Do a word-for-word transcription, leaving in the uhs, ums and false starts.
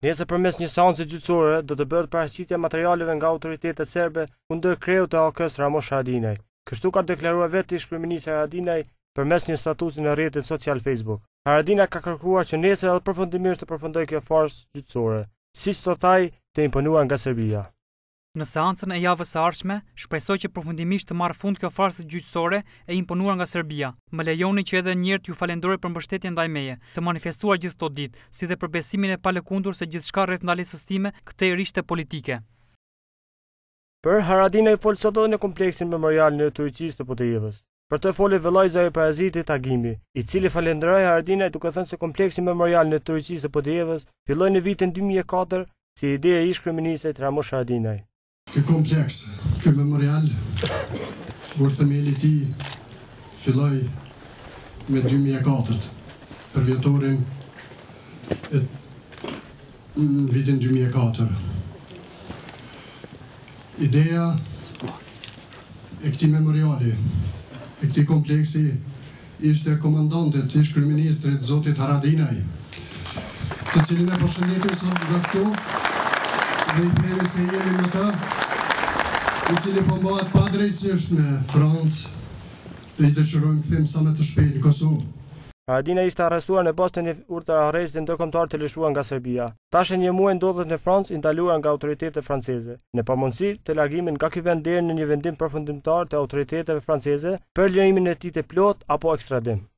Nesër përmes një seance gjyqësore do të bëhet paraqitja e materialeve nga autoritetet serbe kundër kreut të A K-s Ramosh Haradinaj. Kështu ka deklaruar vetë ish-kryeministri Haradinaj përmes një statusi në rrjetin social Facebook. Haradinaj ka kërkuar që nesër edhe përfundimisht të përfundojë kjo farsë gjyqësore, siç thotë ai, të imponuar nga Serbia. Në seancën e javës së ardhshme, shpresoj që përfundimisht të marrë fund kjo farsë gjyqësore e imponuar nga Serbia. Më lejoni që edhe një herë t'ju falenderoj për mbështetjen ndaj meje, të manifestuar gjithë këto ditë, si dhe për besimin e palëkundur se gjithçka rreth ndalesës time këtej rishte politike. Për Haradinaj fol sot edhe në kompleksin memorial në Turqisë të Potejevës. Për të folë vëllai i Parazitit Agimi, i cili falenderoi Haradinaj duke thënë se kompleksi memorial në Turqisë të Potejevës filloi në vitin dy mijë e katër si ide e ish-kryeministrit Ramosh Haradinaj. Ky kompleks, ky memorial, kur themeli i tij filloi me dy mijë e katër, për vjetorin e në vitin dy mijë e katër. Ideja e këtij memoriali, e këtij kompleksi ishte komandantit, ish-kryeministrit zotit Haradinaj, të cilin e përshëndetim sot nga këtu dhe i themi se jemi me të, i cili po mbahet pa drejtësisht me Francë dhe i dëshirojmë kthim sa më të shpejt në Kosovë. Haradinaj ishte arrestuar në bazë të një urdhër arresti ndërkombëtar të lëshuar nga Serbia. Tash një muaj ndodhet në Francë, i ndaluar nga autoritetet franceze, në pamundësi të largimin nga ky vend deri në një vendim përfundimtar të autoriteteve franceze për lirimin e tij të plot apo ekstradim.